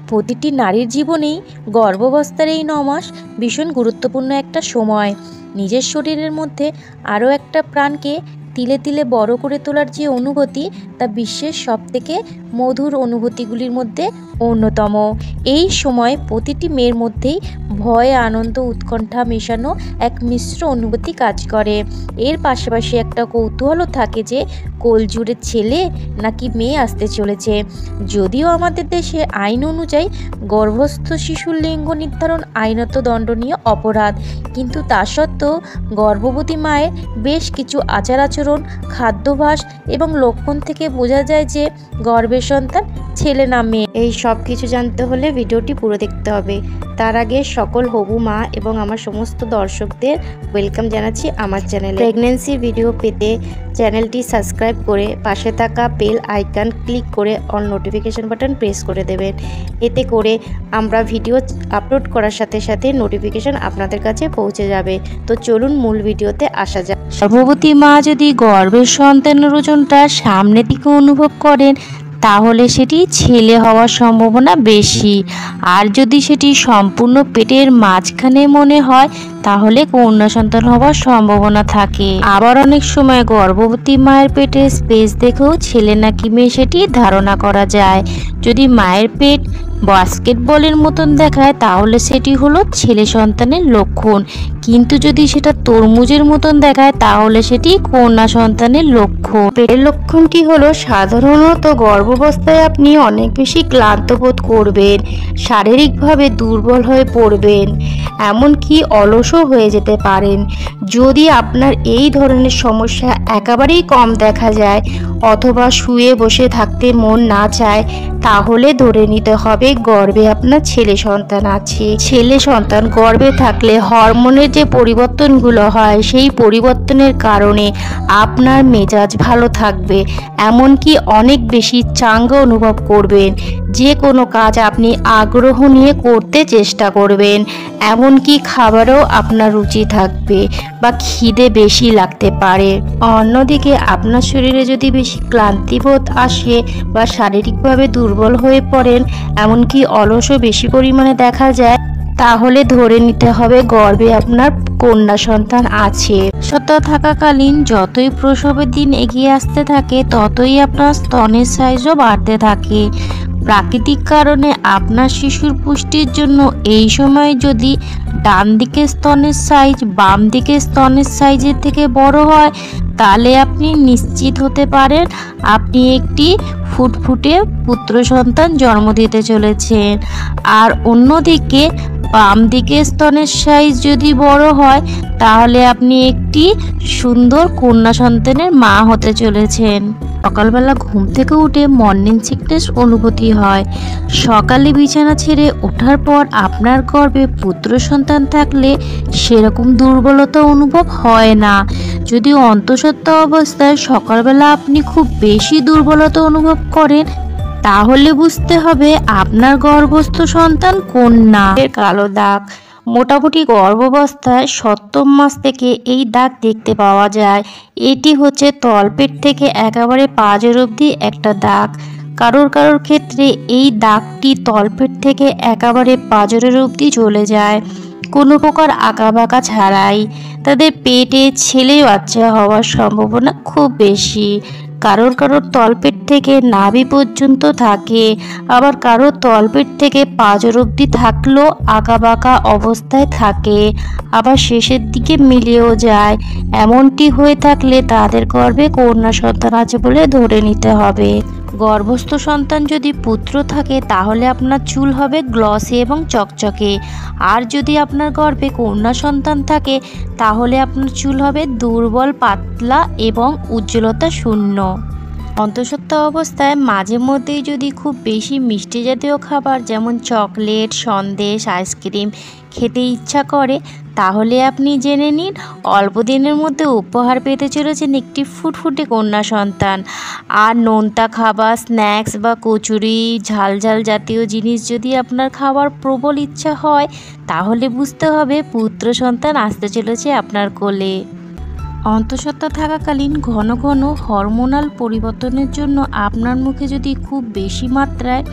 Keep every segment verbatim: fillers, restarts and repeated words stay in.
প্রতিটি নারীর জীবনেই গর্ভাবস্থার এই ন মাস ভীষণ গুরুত্বপূর্ণ একটা সময়। নিজের শরীরের মধ্যে আরও একটা প্রাণকে তিলে তিলে বড় করে তোলার যে অনুভূতি, তা বিশ্বের সবথেকে মধুর অনুভূতিগুলির মধ্যে অন্যতম। এই সময় প্রতিটি মেয়ের মধ্যেই ভয়, আনন্দ, উৎকণ্ঠা মেশানো এক মিশ্র অনুভূতি কাজ করে। এর পাশাপাশি একটা কৌতূহলও থাকে যে কোলজুড়ে ছেলে নাকি মেয়ে আসতে চলেছে। যদিও আমাদের দেশে আইন অনুযায়ী গর্ভস্থ শিশুর লিঙ্গ নির্ধারণ আইনত দণ্ডনীয় অপরাধ, কিন্তু তা সত্ত্বেও গর্ভবতী মায়ের বেশ কিছু আচার আচরণ, খাদ্যাভ্যাস এবং লক্ষণ থেকে বোঝা যায় যে গর্ভের সন্তান ছেলে না মেয়ে। এই সব কিছু জানতে হলে ভিডিওটি পুরো দেখতে হবে। তার আগে সকল হবু মা এবং আমার সমস্ত দর্শকদের ওয়েলকাম জানাচ্ছি আমার চ্যানেলে। প্রেগন্যান্সি ভিডিও পেতে চ্যানেলটি সাবস্ক্রাইব করে পাশে থাকা বেল আইকন ক্লিক করে অল নোটিফিকেশন বাটন প্রেস করে দেবেন। এতে করে আমরা ভিডিও আপলোড করার সাথে সাথে নোটিফিকেশন আপনাদের কাছে পৌঁছে যাবে। তো চলুন মূল ভিডিওতে আসা যাক। গর্ভবতী মা যদি গর্ভের সন্তানের ওজনটা সামনে থেকে অনুভব করেন, তাহলে সেটি ছেলে হওয়ার সম্ভাবনা বেশি। আর যদি সেটি সম্পূর্ণ পেটের মাঝখানে মনে হয়, তাহলে কন্যা সন্তান হওয়ার সম্ভাবনা থাকে। আবার অনেক সময় গর্ভবতী মায়ের পেটের স্পেস দেখেও ছেলে নাকি মেয়ে সেটি ধারণা করা যায়। যদি মায়ের পেট বাস্কেটবলের মতন দেখায়, তাহলে সেটি হলো ছেলে সন্তানের লক্ষণ। কিন্তু যদি সেটা তরমুজের মতন দেখায়, তাহলে সেটি কন্যা সন্তানের লক্ষণ। পেটের লক্ষণটি হলো সাধারণত গর্ভাবস্থায় আপনি অনেক বেশি ক্লান্ত বোধ করবেন, শারীরিকভাবে দুর্বল হয়ে পড়বেন, এমনকি অলসও হয়ে যেতে পারেন। যদি আপনার এই ধরনের সমস্যা একেবারেই কম দেখা যায় অথবা শুয়ে বসে থাকতে মন না চায়, তাহলে ধরে নিতে হবে গর্ভে আপনার ছেলে সন্তান আছে। ছেলে সন্তান গর্ভে থাকলে হরমোনের যে পরিবর্তনগুলো হয়, সেই পরিবর্তনের কারণে আপনার মেজাজ ভালো থাকবে, এমনকি অনেক বেশি চাঙ্গা অনুভব করবেন। যে কোনো কাজ আপনি আগ্রহ নিয়ে করতে চেষ্টা করবেন, এমনকি খাবারও আপনার রুচি থাকবে বা খিদে বেশি লাগতে পারে। অন্যদিকে আপনার শরীরে যদি বেশি ক্লান্তিবোধ আসে বা শারীরিকভাবে দুর্বল হয়ে পড়েন, এমনকি অলসও বেশি পরিমাণে দেখা যায়, তাহলে ধরে নিতে হবে গর্ভে আপনার কন্যা সন্তান আছে। সত্য থাকাকালীন যতই প্রসবের দিন এগিয়ে আসতে থাকে, ততই আপনার স্তনের সাইজও বাড়তে থাকে। প্রাকৃতিক কারণে আপনার শিশুর পুষ্টির জন্য এই সময় যদি ডান দিকে স্তনের সাইজ বাম দিকে স্তনের সাইজের থেকে বড় হয়, তাহলে আপনি নিশ্চিত হতে পারেন আপনি একটি ফুটফুটে পুত্র সন্তান জন্ম দিতে চলেছেন। আর অন্যদিকে বাম দিকে স্তনের সাইজ যদি বড় হয়, তাহলে আপনি একটি সুন্দর কন্যা সন্তানের মা হতে চলেছেন। সকালবেলা ঘুম থেকে উঠে মর্নিং সিকনেস অনুভূতি হয়। সকালে বিছানা ছেড়ে ওঠার পর আপনার গর্ভে পুত্র সন্তান থাকলে সেরকম দুর্বলতা অনুভব হয় না। যদি অন্তঃসত্ত্বা অবস্থায় সকালবেলা আপনি খুব বেশি দুর্বলতা অনুভব করেন, তাহলে বুঝতে হবে আপনার গর্ভস্থ সন্তান কন্যা। কালো দাগ মোটামুটি গর্ভাবস্থায় সপ্তম মাস থেকে এই দাগ দেখতে পাওয়া যায়। এটি হচ্ছে তলপেট থেকে একেবারে পাঁজর অবধি একটা দাগ। কারোর কারোর ক্ষেত্রে এই দাগটি তলপেট থেকে একেবারে পাঁজরের অবধি চলে যায়, কোনো প্রকার আঁকাবাঁকা ছাড়াই। তাদের পেটে ছেলে বাচ্চা হওয়ার সম্ভাবনা খুব বেশি। কারোর কারোর তলপেট থেকে নাভি পর্যন্ত থাকে, আবার কারোর তলপেট থেকে পাঁজর অবধি থাকলেও আঁকাবাঁকা অবস্থায় থাকে, আবার শেষের দিকে মিলেও যায়। এমনটি হয়ে থাকলে তাদের গর্ভে কন্যা সন্তান আছে বলে ধরে নিতে হবে। গর্ভস্থ সন্তান যদি পুত্র থাকে, তাহলে আপনার চুল হবে গ্লসি এবং চকচকে। আর যদি আপনার গর্ভে কন্যা সন্তান থাকে, তাহলে আপনার চুল হবে দুর্বল, পাতলা এবং উজ্জ্বলতা শূন্য। অন্তঃসত্ত্বা অবস্থায় মাঝে মধ্যেই যদি খুব বেশি মিষ্টি জাতীয় খাবার যেমন চকলেট, সন্দেশ, আইসক্রিম খেতে ইচ্ছা করে, তাহলে আপনি জেনে নিন অল্প দিনের মধ্যে উপহার পেতে চলেছেন একটি ফুটফুটে কন্যা সন্তান। আর নোনতা খাবার, স্ন্যাক্স বা কচুরি, ঝাল ঝাল জাতীয় জিনিস যদি আপনার খাওয়ার প্রবল ইচ্ছা হয়, তাহলে বুঝতে হবে পুত্র সন্তান আসতে চলেছে আপনার কোলে। অন্তঃসত্ত্বা থাকাকালীন ঘন ঘন হরমোনাল পরিবর্তনের জন্য আপনার মুখে যদি খুব বেশি মাত্রায়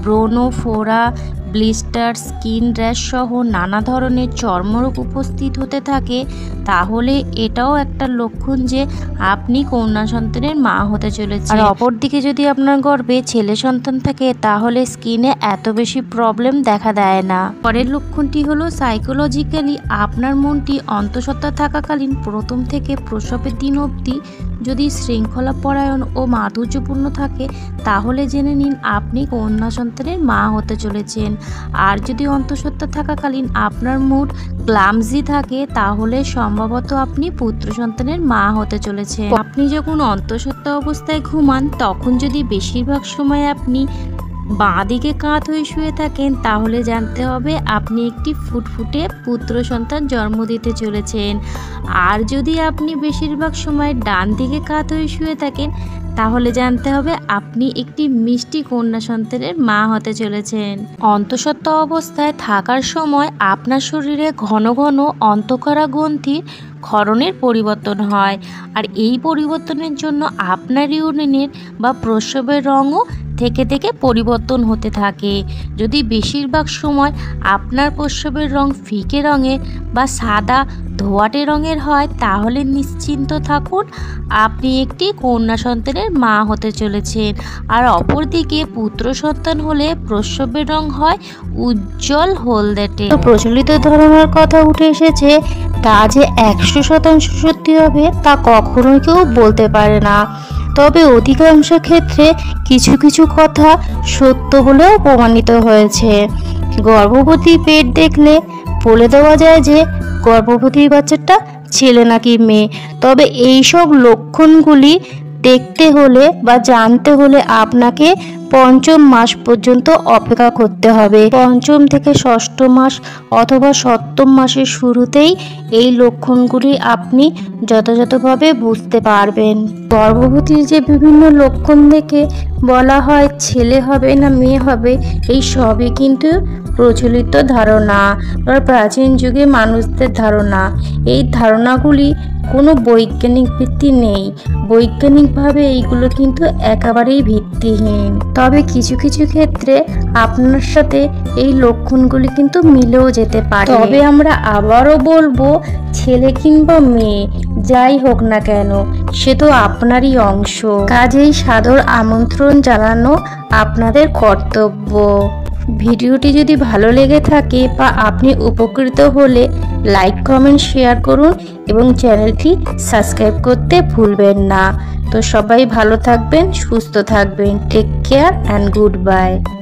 ব্রণ, ফোড়া, ব্লিস্টার, স্কিন র্যাশ সহ নানা ধরনের চর্মরোগ উপস্থিত হতে থাকে, তাহলে এটাও একটা লক্ষণ যে আপনি কন্যা সন্তানের মা হতে চলেছে। আর অপরদিকে যদি আপনার গর্ভে ছেলে সন্তান থাকে তাহলে স্কিনে এত বেশি প্রবলেম দেখা দেয় না। পরের লক্ষণটি হলো সাইকোলজিক্যালি আপনার মনটি অন্তঃসত্ত্বা থাকাকালীন প্রথম থেকে প্রসবের দিন অবধি যদি শৃঙ্খলাপরায়ণ ও মাধুর্যপূর্ণ থাকে তাহলে জেনে নিন আপনি কন্যা সন্তানের মা হতে চলেছেন। আর যদি অন্তঃসত্ত্বা থাকাকালীন আপনার মুড ক্লামজি থাকে তাহলে সম্ভবত আপনি পুত্র সন্তানের মা হতে চলেছেন। আপনি যখন অন্তঃসত্ত্বা অবস্থায় ঘুমান তখন যদি বেশিরভাগ সময় আপনি বাঁ দিকে কাত হয়ে শুয়ে থাকেন তাহলে জানতে হবে আপনি একটি ফুটফুটে পুত্র সন্তান জন্ম দিতে চলেছেন। আর যদি আপনি বেশিরভাগ সময় ডান দিকে কাত হয়ে শুয়ে থাকেন তাহলে জানতে হবে আপনি একটি মিষ্টি কন্যা সন্তানের মা হতে চলেছেন। অন্তঃসত্ত্বা অবস্থায় থাকার সময় আপনার শরীরে ঘন ঘন অন্তঃক্ষরা গ্রন্থির ক্ষরণের পরিবর্তন হয়, আর এই পরিবর্তনের জন্য আপনার ইউরিনের বা প্রস্রাবের রঙও থেকে থেকে পরিবর্তন হতে থাকে। যদি বেশিরভাগ সময় আপনার প্রস্রাবের রং ফিকে রঙের বা সাদা ধোঁয়াটে রঙের হয় তাহলে নিশ্চিন্ত থাকুন আপনি একটি কন্যা সন্তানের মা হতে চলেছেন। আর অপরদিকে পুত্র সন্তান হলে প্রস্রাবের রং হয় উজ্জ্বল হলদেটে। প্রচলিত ধারণার কথা উঠে এসেছে তা যে একশো শতাংশ সত্যি হবে তা কখনোই কেউ বলতে পারে না, তবে অধিকাংশ ক্ষেত্রে কিছু কিছু কথা সত্য বলেও প্রমাণিত হয়েছে। গর্ভবতী পেট দেখলে বলে দেওয়া যায় যে গর্ভবতী বাচ্চাটা ছেলে নাকি মেয়ে, তবে এই সব লক্ষণগুলি দেখতে হলে বা জানতে হলে আপনাকে পঞ্চম মাস পর্যন্ত অপেক্ষা করতে হবে। পঞ্চম থেকে ষষ্ঠ মাস অথবা সপ্তম মাসের শুরুতেই এই লক্ষণগুলি আপনি যথাযথভাবে বুঝতে পারবেন। গর্ভবতীর যে বিভিন্ন লক্ষণ দেখে বলা হয় ছেলে হবে না মেয়ে হবে, এই সবই কিন্তু প্রচলিত ধারণা বা প্রাচীন যুগে মানুষদের ধারণা। এই ধারণাগুলি কোনো বৈজ্ঞানিক ভিত্তি নেই, বৈজ্ঞানিকভাবে এইগুলো কিন্তু একেবারেই ভিত্তিহীন। তবে কিছু কিছু ক্ষেত্রে আপনার সাথে এই লক্ষণগুলি কিন্তু মিলেও যেতে পারে। তবে আমরা আবারও বলবো, ছেলে কিংবা মেয়ে যাই হোক না কেন সে তো আপনারই অংশ, কাজেই সাদর আমন্ত্রণ জানানো আপনাদের কর্তব্য। ভিডিওটি যদি ভালো লেগে থাকে বা আপনি উপকৃত হলে লাইক কমেন্ট শেয়ার করুন এবং চ্যানেলটি সাবস্ক্রাইব করতে ভুলবেন না। তো সবাই ভালো থাকবেন, সুস্থ থাকবেন। Take care and good by.